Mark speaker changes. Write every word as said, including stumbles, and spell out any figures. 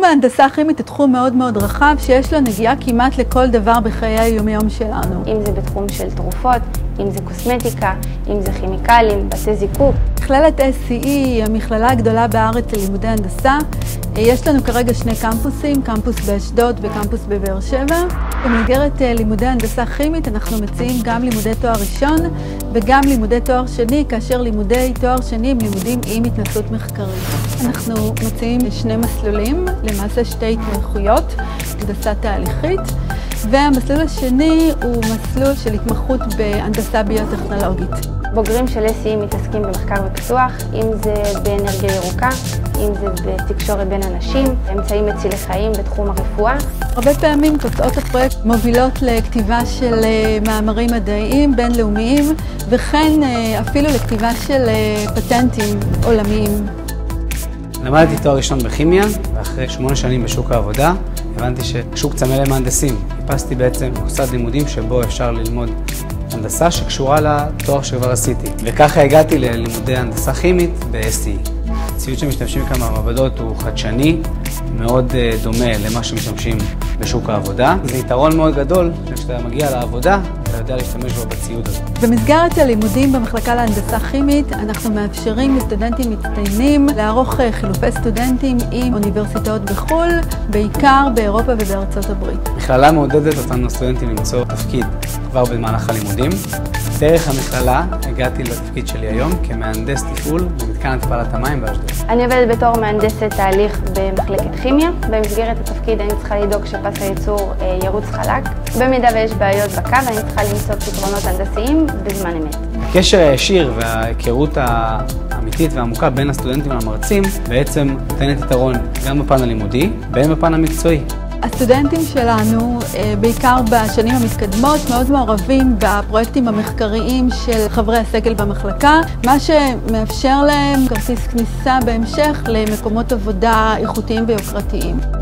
Speaker 1: תחום ההנדסה הכימית הוא תחום מאוד מאוד רחב שיש לו נגיעה כמעט לכל דבר בחיי היום-יום שלנו.
Speaker 2: אם זה בתחום של תרופות, אם זה קוסמטיקה, אם זה כימיקלים, בתי זיקוק.
Speaker 1: מכללת אס סי אי היא המכללה הגדולה בארץ ללימודי הנדסה. יש לנו כרגע שני קמפוסים, קמפוס באשדוד וקמפוס בבאר שבע. במסגרת לימודי הנדסה כימית אנחנו מציעים גם לימודי תואר ראשון וגם לימודי תואר שני, כאשר לימודי תואר שני הם לימודים עם התנסות מחקרית. אנחנו מציעים שני מסלולים, למעשה שתי התמחויות, הנדסה תהליכית, והמסלול השני הוא מסלול של התמחות בהנדסה ביוטכנולוגית.
Speaker 2: בוגרים של אס סי אי מתעסקים במחקר ופיתוח, אם זה באנרגיה ירוקה, אם זה בתקשורת בין אנשים, אמצעים מצילי חיים בתחום הרפואה.
Speaker 1: הרבה פעמים תוצאות הפרויקט מובילות לכתיבה של מאמרים מדעיים בינלאומיים, וכן אפילו לכתיבה של פטנטים עולמיים.
Speaker 3: למדתי תואר ראשון בכימיה, ואחרי שמונה שנים בשוק העבודה, הבנתי ששוק צמא למהנדסים. חיפשתי בעצם מוסד לימודים שבו אפשר ללמוד הנדסה שקשורה לתואר שכבר עשיתי. וככה הגעתי ללימודי הנדסה כימית ב-אס סי אי. הציוד שמשתמשים כאן במעבדות הוא חדשני, מאוד דומה למה שמשתמשים בשוק העבודה. זה יתרון מאוד גדול כשאתה מגיע לעבודה, אתה יודע להשתמש בו בציוד הזה.
Speaker 1: במסגרת הלימודים במחלקה להנדסה כימית, אנחנו מאפשרים לסטודנטים מצטיינים לערוך חילופי סטודנטים עם אוניברסיטאות בחו"ל, בעיקר באירופה ובארצות הברית.
Speaker 3: המכללה מעודדת אותנו הסטודנטים למצוא תפקיד כבר במהלך הלימודים. דרך המכללה הגעתי לתפקיד שלי היום כמהנדס תפעול במתקן התפלת המים באשדוד.
Speaker 2: אני עובדת בתור מהנדסת תהליך במחלקת כימיה. במסגרת התפקיד אני צריכה לדאוג שפס הייצור ירוץ חלק. במידה ויש בעיות בקו, אני צריכה למצוא פתרונות הנדסיים בזמן אמת.
Speaker 3: הקשר הישיר וההיכרות האמיתית והעמוקה בין הסטודנטים למרצים בעצם נותנת יתרון גם בפן הלימודי והן בפן המקצועי.
Speaker 1: הסטודנטים שלנו, בעיקר בשנים המתקדמות, מאוד מעורבים בפרויקטים המחקריים של חברי הסגל במחלקה, מה שמאפשר להם כרטיס כניסה בהמשך למקומות עבודה איכותיים ויוקרתיים.